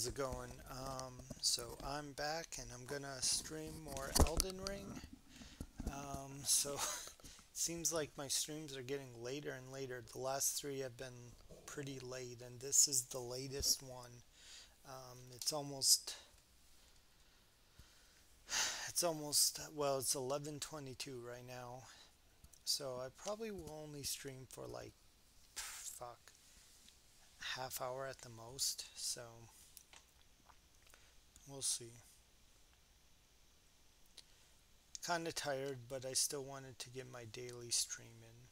how's it going? So I'm back and I'm gonna stream more Elden Ring. So it seems like my streams are getting later and later. The last three have been pretty late, and this is the latest one. It's 11:22 right now. So I probably will only stream for like fuck half hour at the most. So we'll see. Kind of tired, but I still wanted to get my daily stream in.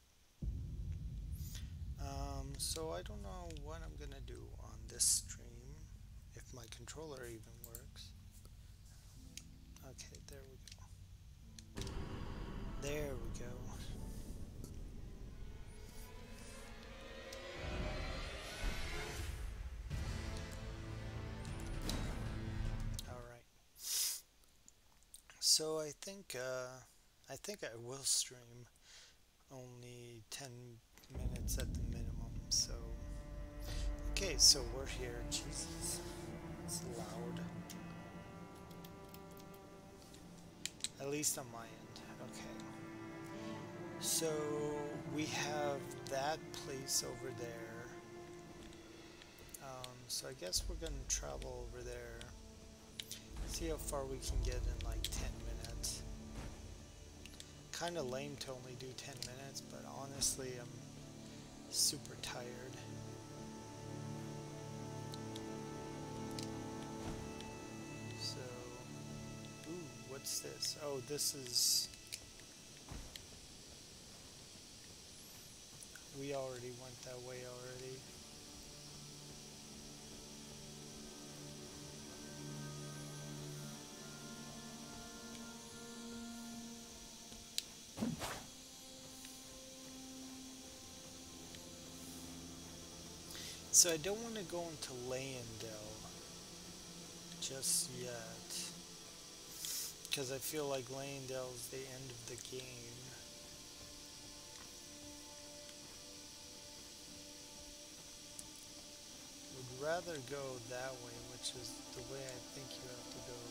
So I don't know what I'm gonna do on this stream, if my controller even works. Okay, there we go. There we go. All right. So I think I will stream only 10 minutes at the minimum. So okay, so we're here. Jesus, it's loud. At least on my end. Okay. So we have that place over there. So I guess we're gonna travel over there. See how far we can get in like 10 minutes. Kinda lame to only do 10 minutes, but honestly I'm super tired. So, ooh, what's this? Oh, this is... We already went that way already. So I don't want to go into Leyendell just yet, because I feel like Leyendell is the end of the game. Would rather go that way, which is the way I think you have to go.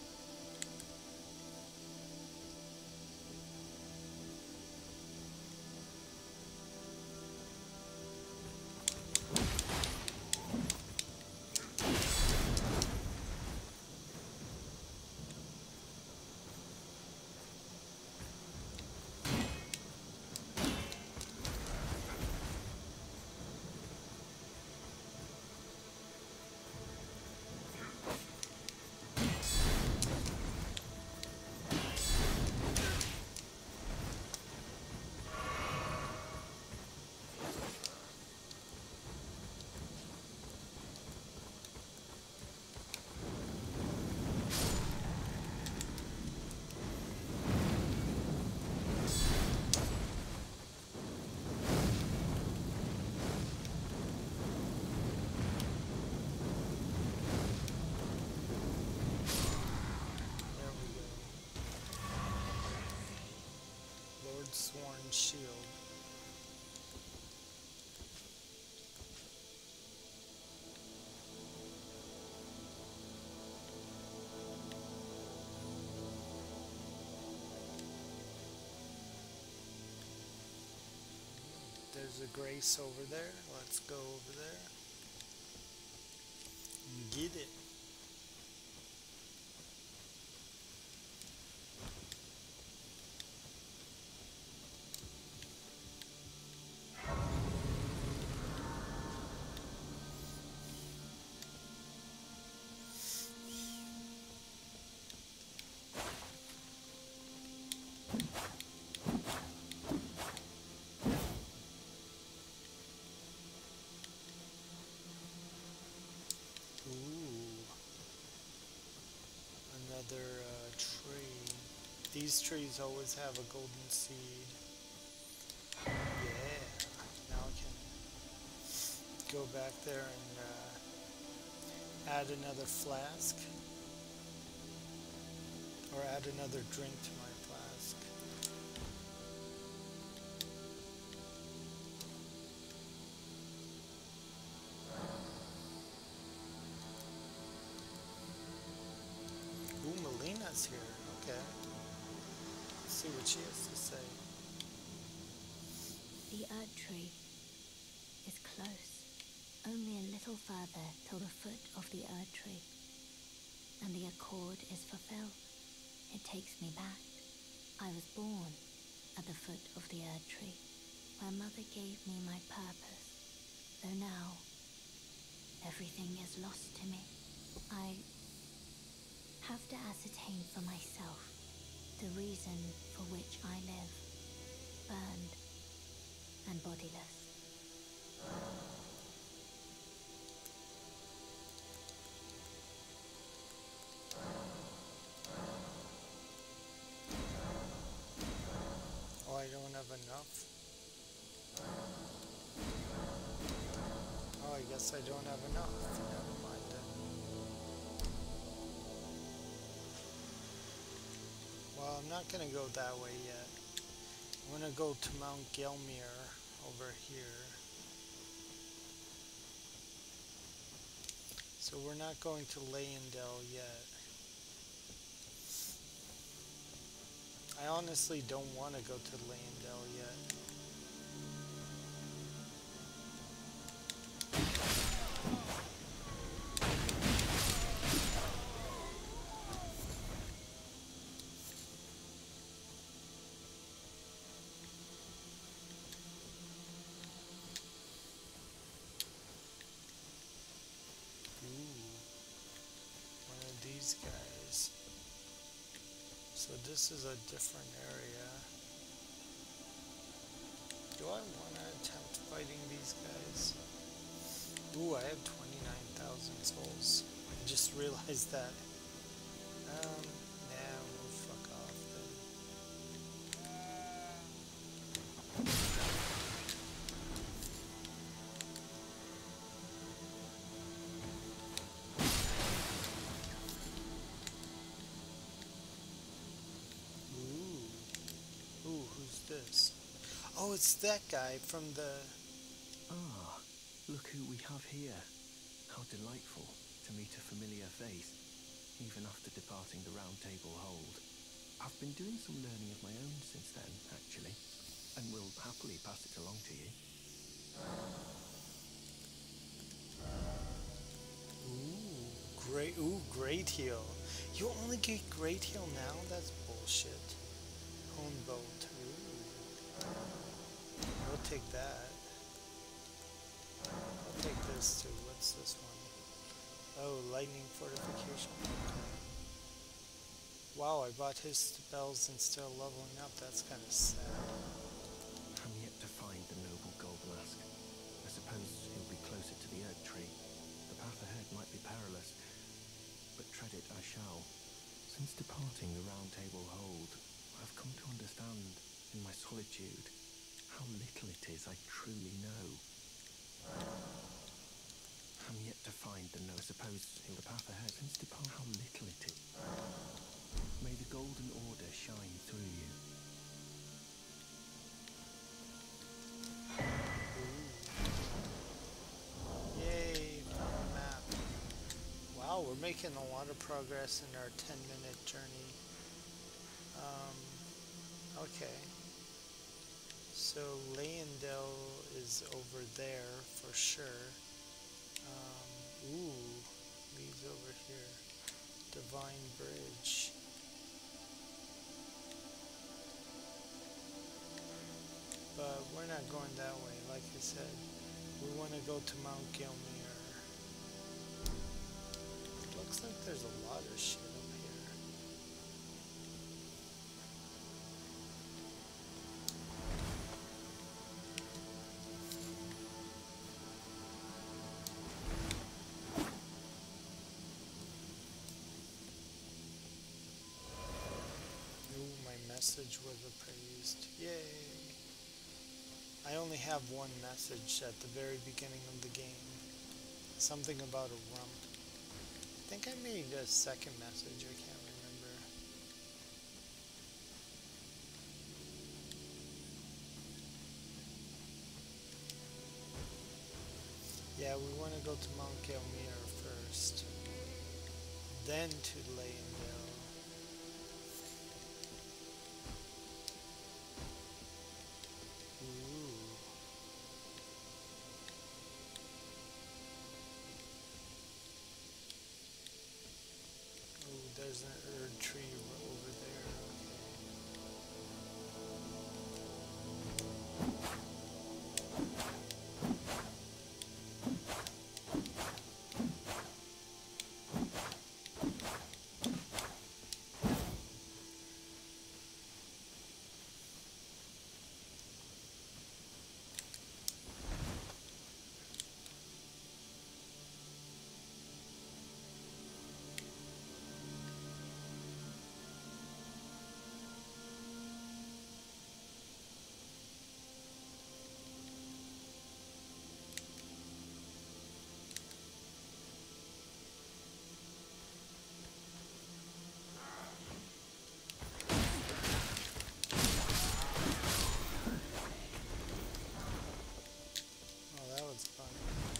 There we go. Lord Sworn Shield. There's a Grace over there. Let's go over there and get it. Ooh, another tree. These trees always have a golden seed. Yeah, now I can go back there and add another flask, or add another drink to my flask. Okay. Let's see what she has to say. The Erd tree is close. Only a little further till the foot of the Erd tree, and the accord is fulfilled. It takes me back. I was born at the foot of the Erd tree, where Mother gave me my purpose. Though now, everything is lost to me. I have to ascertain for myself the reason for which I live, burned and bodiless. Oh, I don't have enough. Oh, I guess I don't have enough. Never mind then. Well, I'm not gonna go that way yet. I'm gonna go to Mount Gelmir over here. So we're not going to Leyendell yet. I honestly don't want to go to Leyendell yet. One of these guys. So this is a different area. Do I want to attempt fighting these guys? Ooh, I have 29,000 souls. I just realized that. Nah, we'll fuck off then. Ooh, who's this? Oh, it's that guy from the... Ah, look who we have here. How delightful to meet a familiar face, even after departing the Round Table Hold. I've been doing some learning of my own since then, actually, and will happily pass it along to you. Great heal. You only get great heal now? That's bullshit. Hone boat. We'll take that. I'll take this too. What's this one? Oh, lightning fortification. Wow, I bought his spells and still leveling up. That's kind of sad. I'm yet to find the noble gold mask. I suppose he'll be closer to the Erd tree. The path ahead might be perilous, but tread it I shall. Since departing the Round Table Hold, I've come to understand, in my solitude, how little it is I truly know. I'm yet to find the I suppose in the path ahead, since depart how little it is. May the golden order shine through you. Yay, found a map. Wow, we're making a lot of progress in our 10-minute journey. Okay. So Leyendell is over there for sure. Leads over here. Divine Bridge. But we're not going that way, like I said. We want to go to Mount Gelmir. Looks like there's a lot of shit up here. Ooh, my message was appraised. Yay! I only have one message at the very beginning of the game. Something about a rump. I think I made a second message, I can't remember. Yeah, we want to go to Mount Gelmir first. Then to Leyendell. there's an Erd tree over there. Oh, that was fun.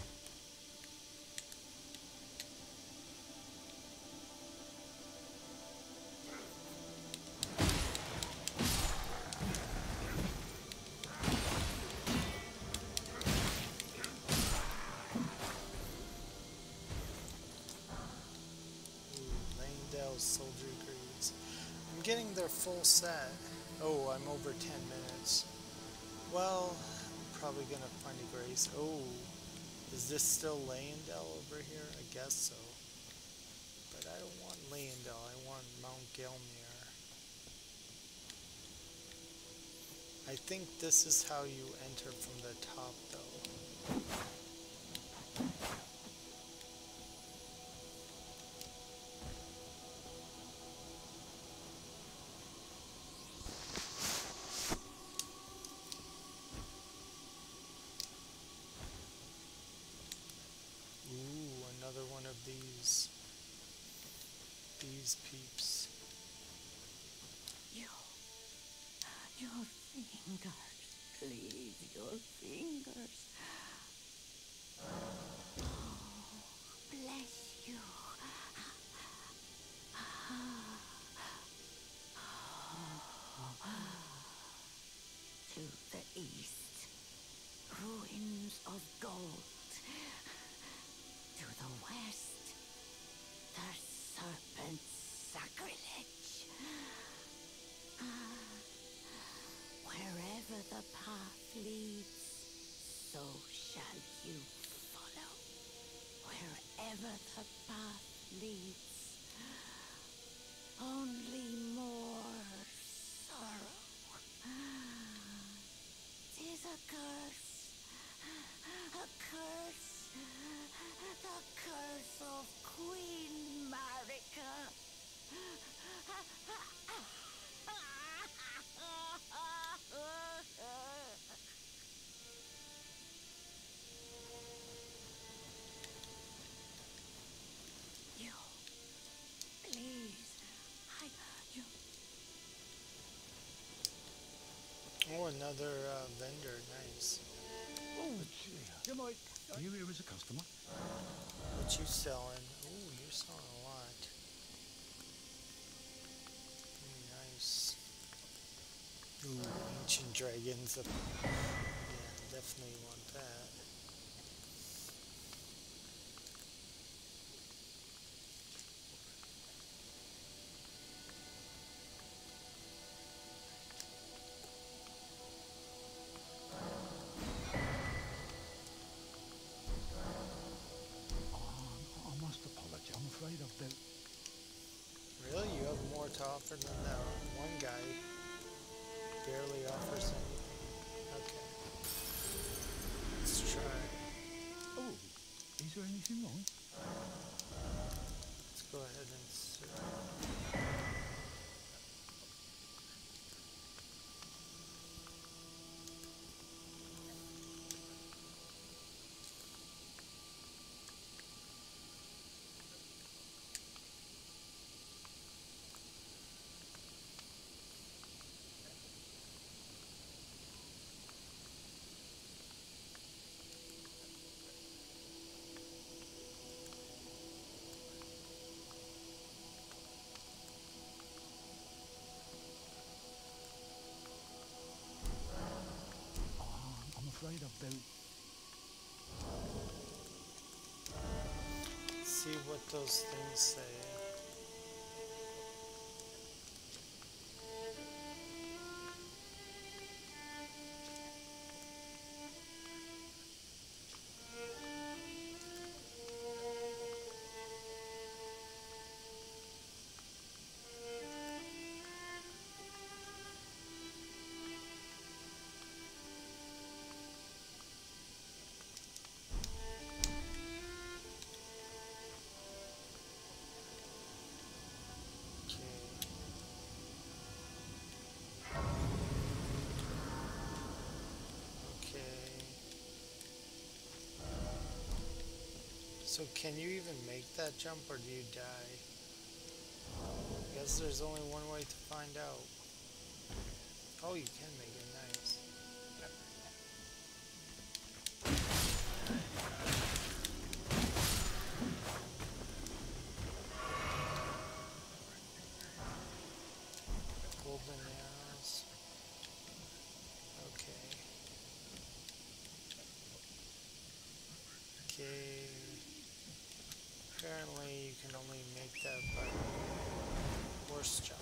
Ooh, soldier greaves. I'm getting their full set. Oh, I'm over 10 minutes. Well, I'm probably gonna find a grace. Oh, is this still Leyendell over here? I guess so. But I don't want Leyendell, I want Mount Gelmir. I think this is how you enter from the top though. Ooh, another one of these peeps. Your fingers, please, your fingers. Oh, bless you. To the east, ruins of gold. To the west, the serpent's sacrilege. Wherever the path leads, so shall you follow. Wherever the path leads, only more sorrow. 'Tis a curse, the curse of Queen Marika. You, please, you. Oh, another vendor, nice. Oh, gee. You might. Are you here as a customer? What you selling? Ooh, you're selling a lot. Nice. Ooh, ancient dragons. Yeah, definitely want that. I must apologize. I'm afraid I've dealt. Really? You have more to offer than that one guy. Barely offers anything. Okay. Let's try. Oh, is there anything wrong? Let's go ahead and serve. I'm afraid I've dealt. See what those things say. So can you even make that jump or do you die? I guess there's only one way to find out. Oh, you can make it, nice. Golden arrows. Okay. Okay. Apparently you can only make that by horse jump.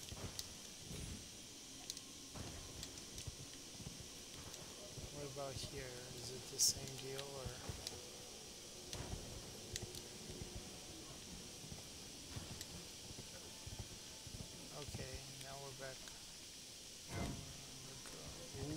What about here? Is it the same deal or? Okay, now we're back. Ooh.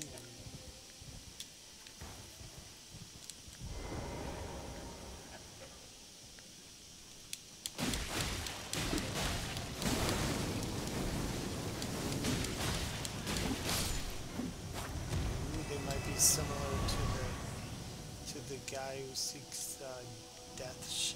Ooh, they might be similar to the guy who seeks death shit.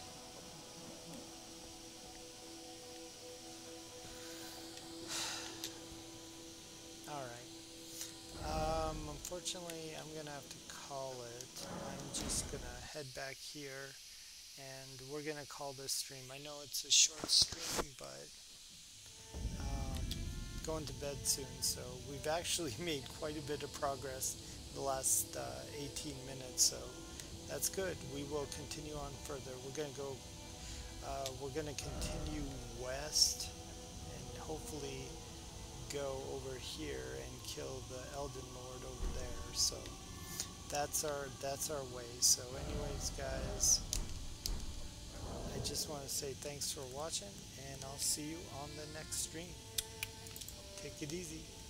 Alright. Unfortunately, I'm gonna have to call it. I'm just gonna head back here and we're gonna call this stream. I know it's a short stream, but going to bed soon, so we've actually made quite a bit of progress in the last 18 minutes, so that's good. We will continue on further. We're gonna continue west and hopefully go over here and kill the Elden Lord over there. So that's our way. So anyways, guys, I just want to say thanks for watching and I'll see you on the next stream. Take it easy.